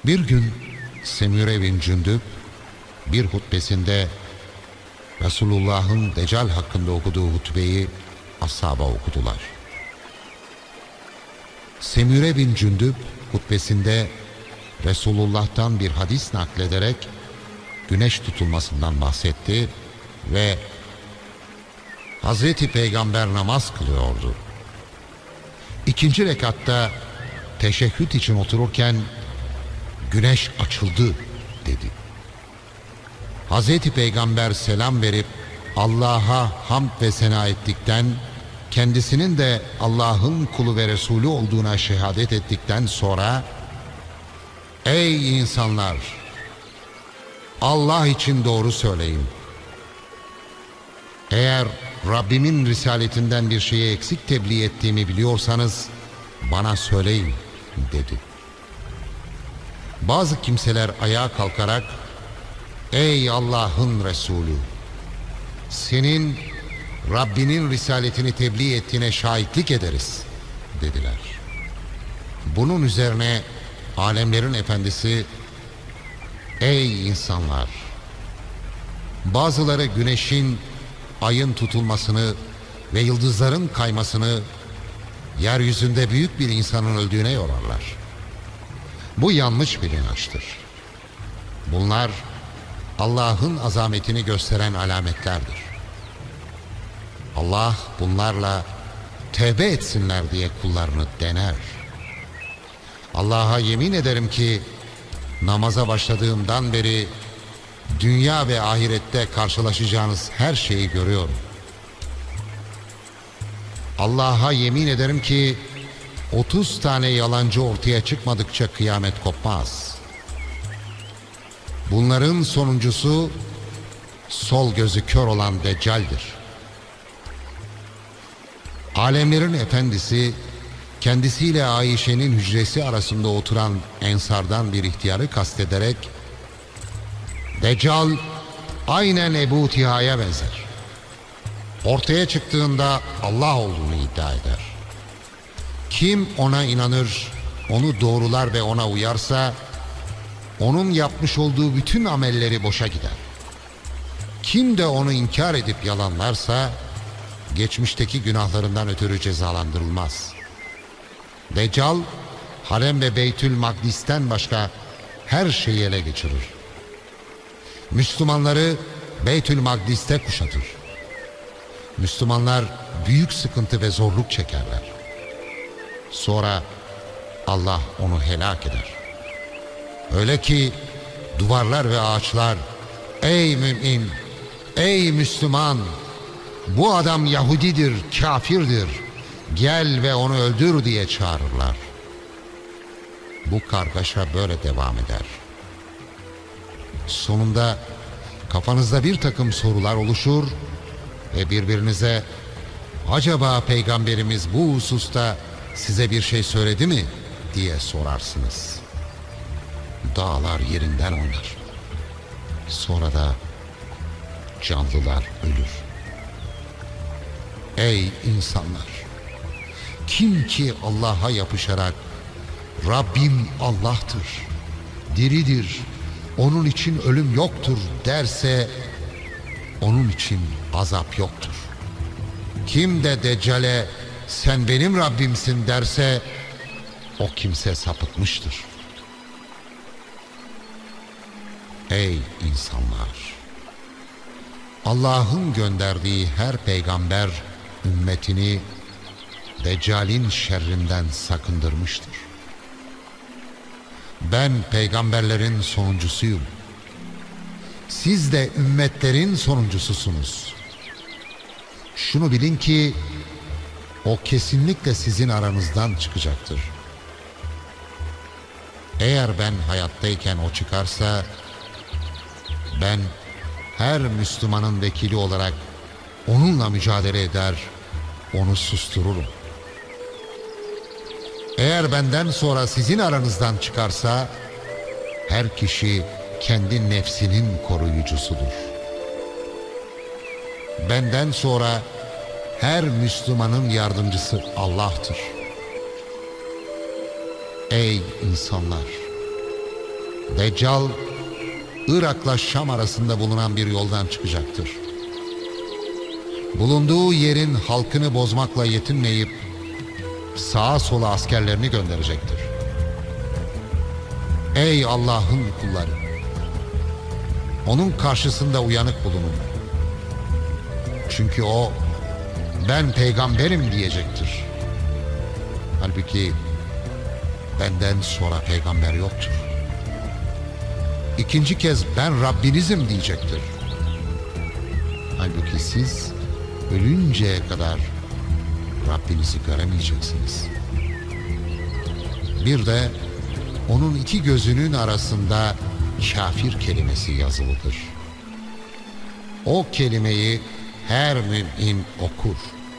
Bir gün Semure bin Cündüb bir hutbesinde Resulullah'ın Deccal hakkında okuduğu hutbeyi ashaba okudular. Semure bin Cündüb hutbesinde Resulullah'tan bir hadis naklederek güneş tutulmasından bahsetti ve Hazreti Peygamber namaz kılıyordu. İkinci rekatta teşehhüd için otururken güneş açıldı dedi. Hazreti Peygamber selam verip Allah'a hamd ve sena ettikten, kendisinin de Allah'ın kulu ve Resulü olduğuna şehadet ettikten sonra, ey insanlar! Allah için doğru söyleyin. Eğer Rabbimin risaletinden bir şeyi eksik tebliğ ettiğimi biliyorsanız bana söyleyin dedi. Bazı kimseler ayağa kalkarak, ey Allah'ın Resulü! Senin Rabbinin risaletini tebliğ ettiğine şahitlik ederiz dediler. Bunun üzerine alemlerin efendisi, ey insanlar! Bazıları güneşin, ayın tutulmasını ve yıldızların kaymasını yeryüzünde büyük bir insanın öldüğüne yorarlar. Bu yanlış bir inançtır. Bunlar Allah'ın azametini gösteren alametlerdir. Allah bunlarla tevbe etsinler diye kullarını dener. Allah'a yemin ederim ki namaza başladığımdan beri dünya ve ahirette karşılaşacağınız her şeyi görüyorum. Allah'a yemin ederim ki 30 tane yalancı ortaya çıkmadıkça kıyamet kopmaz. Bunların sonuncusu sol gözü kör olan Deccal'dir. Alemlerin efendisi kendisiyle Ayşe'nin hücresi arasında oturan ensardan bir ihtiyarı kastederek, Deccal aynen Ebu Tiha'ya benzer. Ortaya çıktığında Allah olduğunu iddia eder. Kim ona inanır, onu doğrular ve ona uyarsa, onun yapmış olduğu bütün amelleri boşa gider. Kim de onu inkar edip yalanlarsa, geçmişteki günahlarından ötürü cezalandırılmaz. Deccal, harem ve Beytül Makdis'ten başka her şeyi ele geçirir. Müslümanları Beytül Makdis'te kuşatır. Müslümanlar büyük sıkıntı ve zorluk çekerler. Sonra Allah onu helak eder. Öyle ki duvarlar ve ağaçlar, ey mümin, ey Müslüman, bu adam Yahudidir, kafirdir, gel ve onu öldür diye çağırırlar. Bu kargaşa böyle devam eder. Sonunda kafanızda bir takım sorular oluşur ve birbirinize, acaba Peygamberimiz bu hususta size bir şey söyledi mi diye sorarsınız. Dağlar yerinden oynar. Sonra da canlılar ölür. Ey insanlar! Kim ki Allah'a yapışarak Rabbim Allah'tır, diridir, onun için ölüm yoktur derse, onun için azap yoktur. Kim de Deccal'e sen benim Rabbimsin derse, o kimse sapıtmıştır. Ey insanlar! Allah'ın gönderdiği her peygamber ümmetini Deccal'in şerrinden sakındırmıştır. Ben peygamberlerin sonuncusuyum. Siz de ümmetlerin sonuncususunuz. Şunu bilin ki o kesinlikle sizin aranızdan çıkacaktır. Eğer ben hayattayken o çıkarsa, ben her Müslümanın vekili olarak onunla mücadele eder, onu sustururum. Eğer benden sonra sizin aranızdan çıkarsa, her kişi kendi nefsinin koruyucusudur. Benden sonra her Müslümanın yardımcısı Allah'tır. Ey insanlar! Deccal, Irak'la Şam arasında bulunan bir yoldan çıkacaktır. Bulunduğu yerin halkını bozmakla yetinmeyip sağa sola askerlerini gönderecektir. Ey Allah'ın kulları! Onun karşısında uyanık bulunun. Çünkü o, ben peygamberim diyecektir. Halbuki benden sonra peygamber yoktur. İkinci kez ben Rabbinizim diyecektir. Halbuki siz ölünceye kadar Rabbinizi göremeyeceksiniz. Bir de onun iki gözünün arasında kafir kelimesi yazılıdır. O kelimeyi her mümin okur.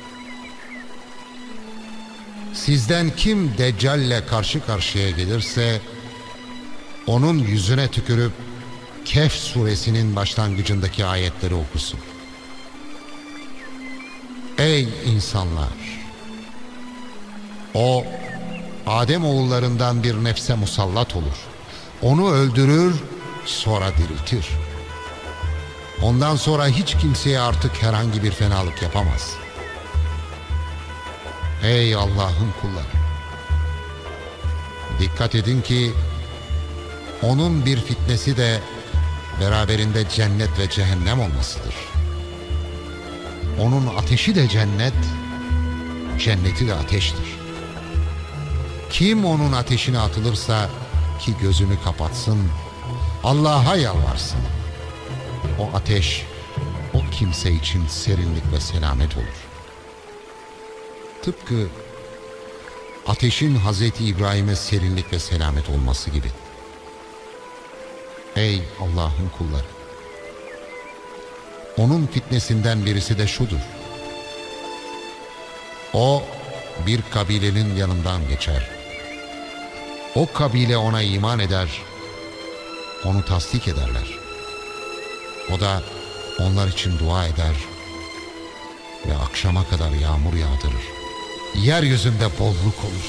Sizden kim Deccal'le karşı karşıya gelirse onun yüzüne tükürüp Kehf suresinin başlangıcındaki ayetleri okusun. Ey insanlar! O Adem oğullarından bir nefse musallat olur. Onu öldürür, sonra diriltir. Ondan sonra hiç kimseye artık herhangi bir fenalık yapamaz. Ey Allah'ın kulları! Dikkat edin ki onun bir fitnesi de beraberinde cennet ve cehennem olmasıdır. Onun ateşi de cennet, cenneti de ateştir. Kim onun ateşine atılırsa ki gözünü kapatsın, Allah'a yalvarsın. O ateş o kimse için serinlik ve selamet olur. Tıpkı ateşin Hazreti İbrahim'e serinlik ve selamet olması gibi. Ey Allah'ın kulları! Onun fitnesinden birisi de şudur. O bir kabilenin yanından geçer. O kabile ona iman eder, onu tasdik ederler. O da onlar için dua eder ve akşama kadar yağmur yağdırır. Yeryüzünde bolluk olur.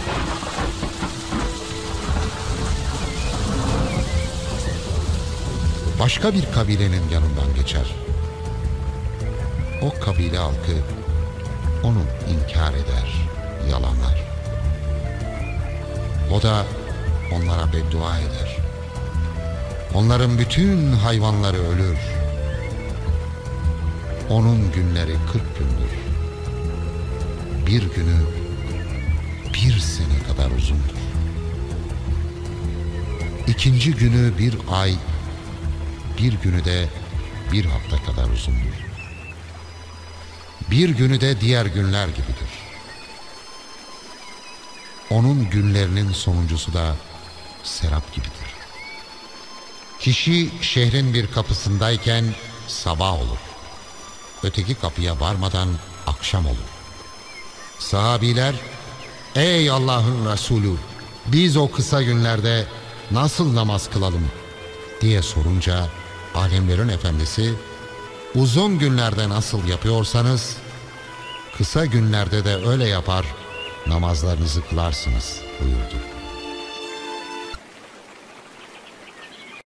Başka bir kabilenin yanından geçer. O kabile halkı onu inkar eder, yalanlar. O da onlara beddua eder. Onların bütün hayvanları ölür. Onun günleri 40 gündür. Bir günü 1 sene kadar uzundur. İkinci günü 1 ay, bir günü de 1 hafta kadar uzundur. Bir günü de diğer günler gibidir. Onun günlerinin sonuncusu da serap gibidir. Kişi şehrin bir kapısındayken sabah olur. Öteki kapıya varmadan akşam olur. Sahabiler, ey Allah'ın Resulü, biz o kısa günlerde nasıl namaz kılalım diye sorunca alemlerin efendisi, uzun günlerde nasıl yapıyorsanız kısa günlerde de öyle yapar namazlarınızı kılarsınız buyurdu.